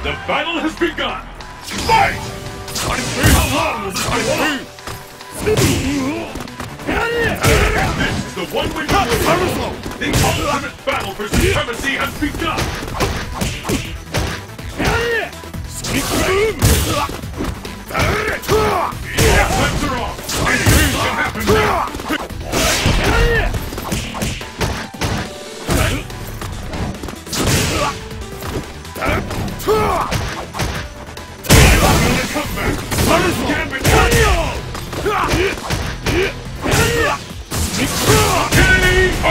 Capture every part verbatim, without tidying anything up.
The battle has begun! Fight! How long will this go on? This is the one we can win! The ultimate battle for supremacy has begun! Weapons are off! Anything can happen now! Comeback! Gambit! K O!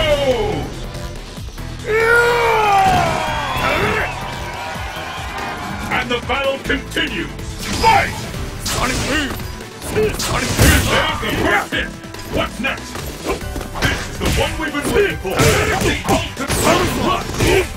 And the battle continues! Fight! Sonic Boom! Sonic Boom! There's the first hit! What's next? This is the one we've been waiting for! The ultimate Sonic Plus!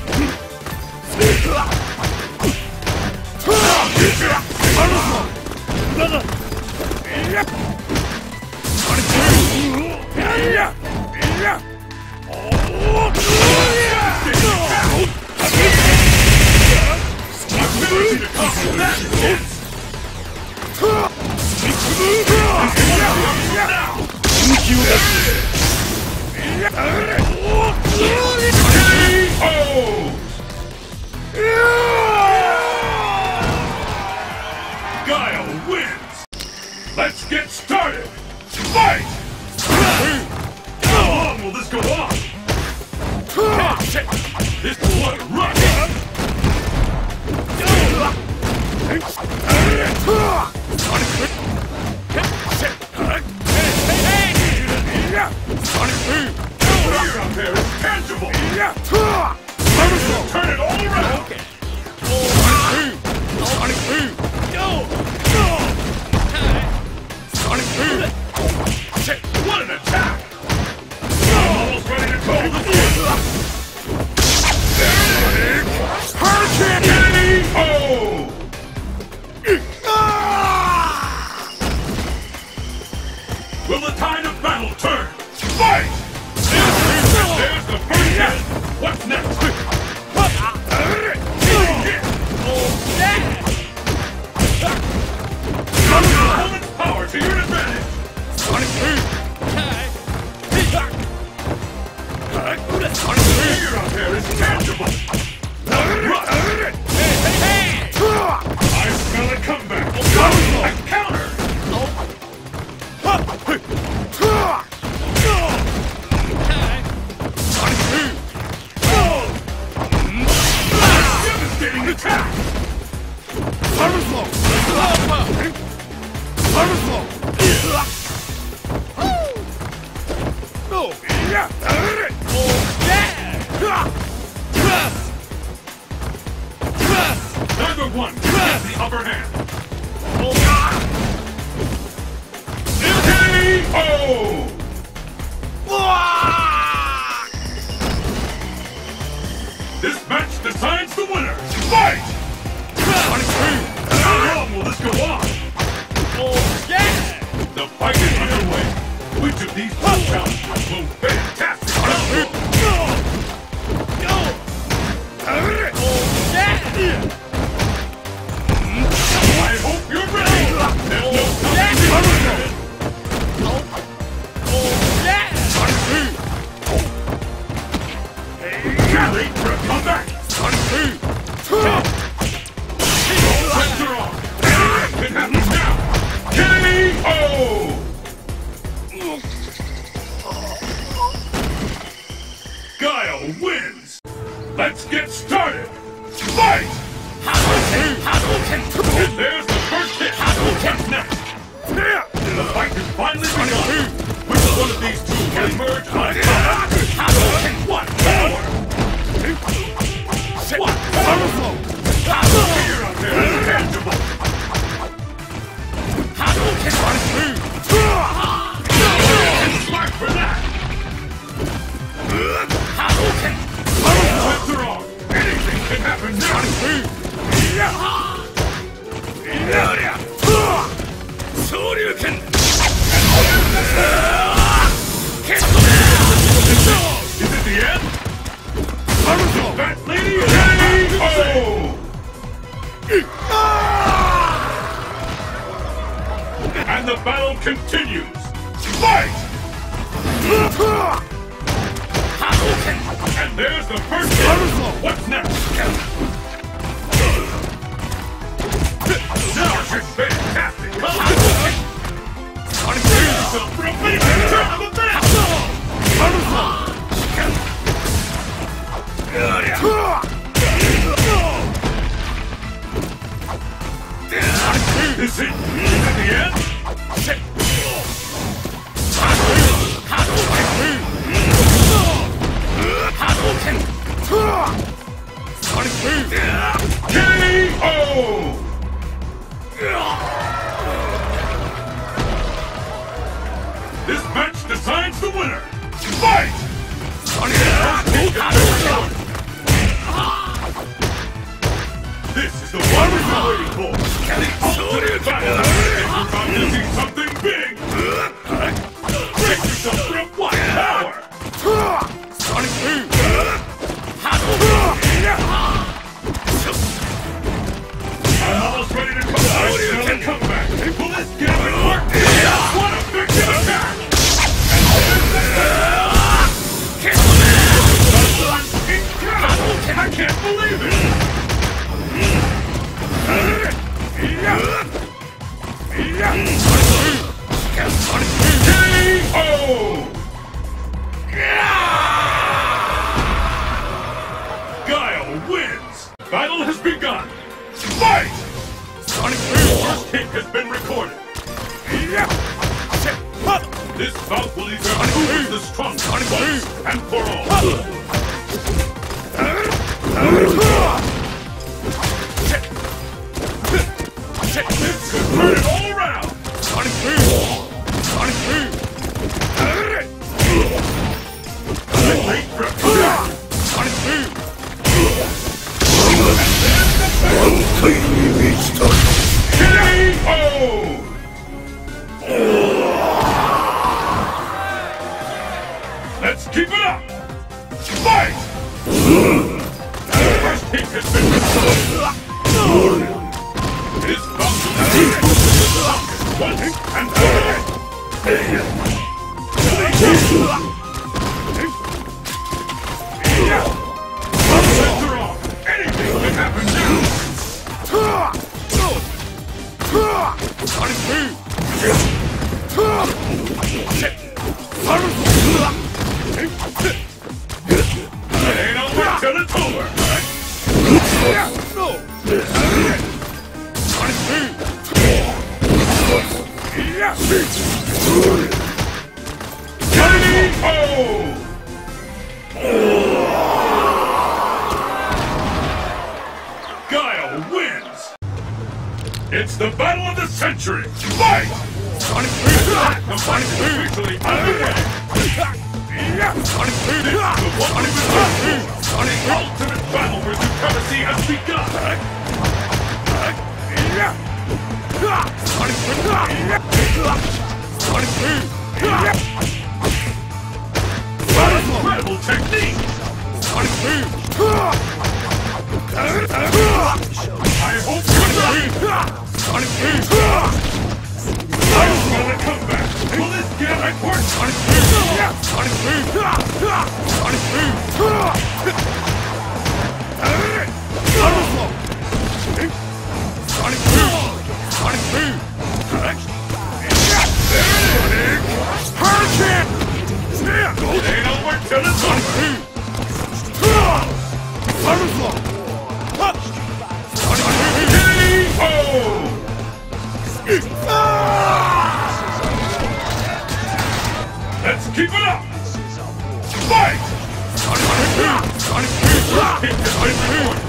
Guile wins! Let's get started! Fight! How long will this go on? This is what a rush! Sonic Boom! Fire out there is tangible! Turn it all around! Okay. Sonic Boom! Sonic Boom! Go! Sonic Boom! What an attack! I'm almost ready to call the field! Hurricane! K O! Will the tide of battle turn? Fight! There's the first hit! What's next? Opponent's power to your advantage! Sonic Boom! Sonic figure out there is tangible! I smell a comeback! A counter! Sonic Boom! Devastating attack! Somersault! Somersault! No! Neither one has the upper hand. K O! This match decides the winner. Fight! Sonic Boom! How long will this go on? The fight is underway. Which of these two challenges will fantastic? I hope you're ready! There's no stopping Sonic Boom! Can't wait for a comeback! Sonic Boom! All bets are off! Anything can happen now! K O! Guile wins! Let's get started! Fight! And there's the first hit! What's next? The fight has finally begun! Which one of these two will emerge on top? One more! One powerful! Figure out there is tangible! Smart for that! Bets are off! Anything can happen now! Shoryuken! And the battle continues! Fight! And there's the first hit! What's next? Now she's fantastic! Save yourself for a major turn of events! Is it? Is it the end? K O! This match decides the winner! Fight! This is the one we've been waiting for! The ultimate battle! If you're about to see something big! Take yourself for a flying power! I'm almost ready to come back! Still a comeback! Will this get it work? What a victim attack! I can't believe it! K O! Guile wins! Battle has begun! Fight! First hit has been recorded. This bout will either prove the strongest once and for all. This could turn it all around! Sonic Boom! Sonic Boom! Late for a comeback! Sonic Boom! And there's the battle! K O! Let's keep it up! Fight! The first hit has been restored! This bout will be once and for all! Center off! Anything can happen now! Sonic Boom! It ain't over till it's over! Sonic Boom! K O! Guile wins! It's the battle of the century! Fight! Sonic Boom! The fight is officially underway! Sonic Boom! This is the one we've been waiting for! Sonic ultimate battle for supremacy has begun! Sonic Boom! Sonic Boom! What incredible technique! Sonic Boom! I hope you're Sonic Boom! I'm gonna come back! Will this get it work? Sonic Boom! Sonic Boom! Sonic Boom! Sonic Boom! Sonic Boom! Hurricane! It ain't over till it's Sonic Boom! Thunderflow! K O! Let's keep it up! Fight! Sonic Boom! Sonic Boom! Hit the Sonic Boom!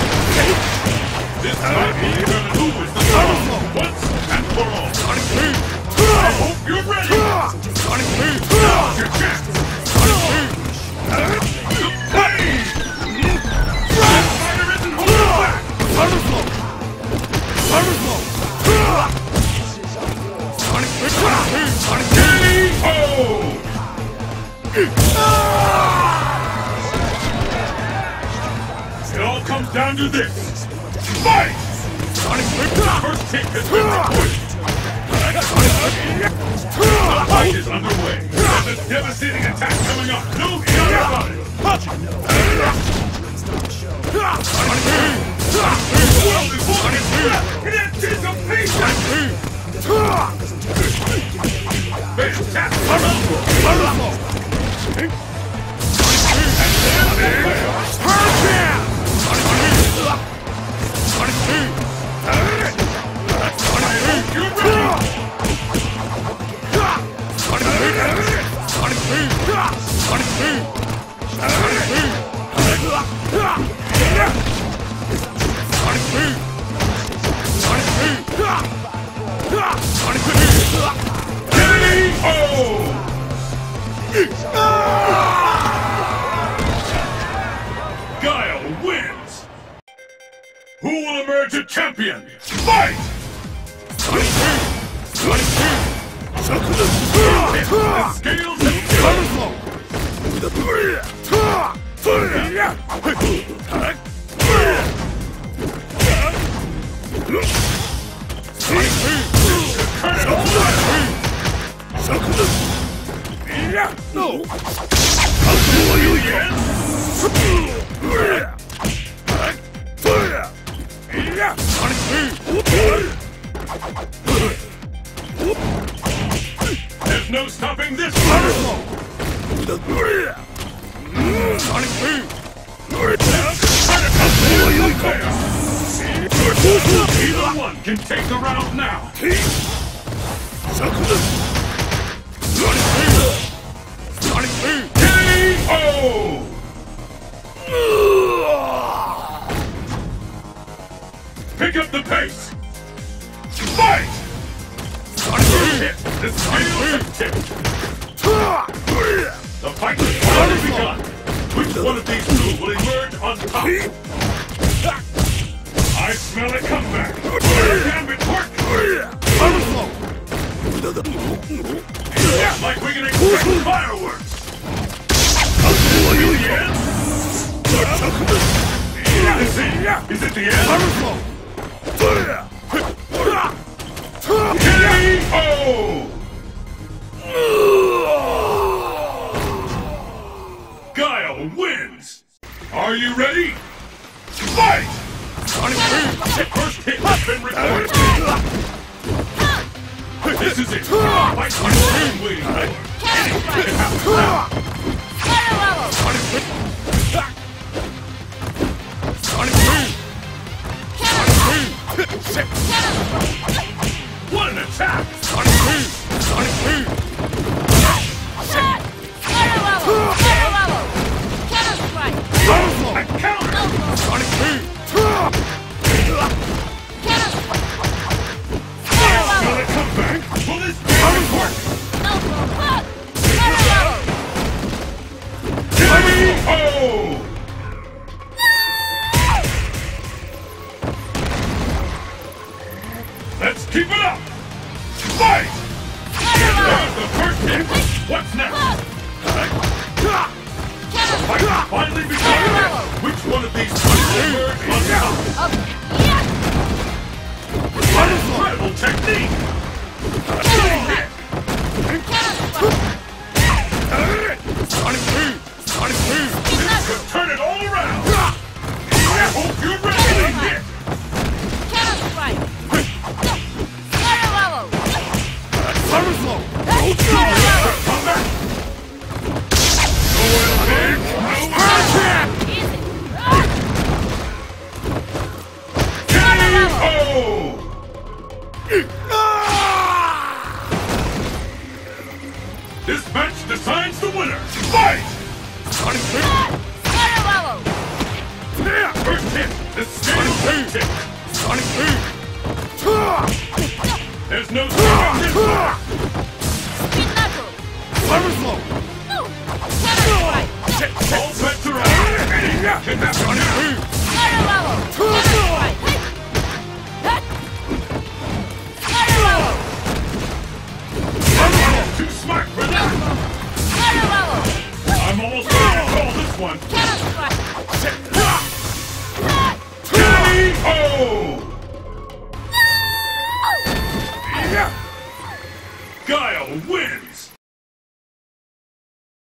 This might be even who is the strongest once and for all! Sonic Boom! I hope you're ready! Sonic Boom! Now's your chance! Sonic Boom! Hey! This fighter isn't holding back! Thunderflow! Thunderflow! Sonic Boom! Sonic Boom! Sonic K O! It all comes down to this! Fight! first hit has been recorded. The fight is underway. There's a devastating attack coming up. No doubt about it. World is holding its breath in anticipation. Fantastic. And then the playoffs. You're ready! K O! Guile wins! Who will emerge a champion? Fight! The scales have No! There's no stopping this one! Either one can take the round now! K O! Pick up the pace! Fight! The scales have tipped! The fight has finally begun! Which one of these two will emerge on top? I smell a comeback! Gambit work! It's like we can expect fireworks! The end? Is it, is it the end? K O! Guile wins! Are you ready? Fight! The first hit has been recorded! This is it! Fight on the waiting for! Anything can happen now! What an attack! A counter! Will it come back? Will this damage work? K O! Let's keep it up! Fight! There's the first hit! What's next? The fight has finally begun! Which one of these two will emerge on top? What incredible technique! Big hit! This could turn it all around! I hope you're ready to hit! Come back! This match decides the winner! Fight! First hit! The scales have tipped! There's no stopping this one! All bets are on! Anything can happen now! Too smart for that! I'm almost ready to call this one! K O! Guile wins!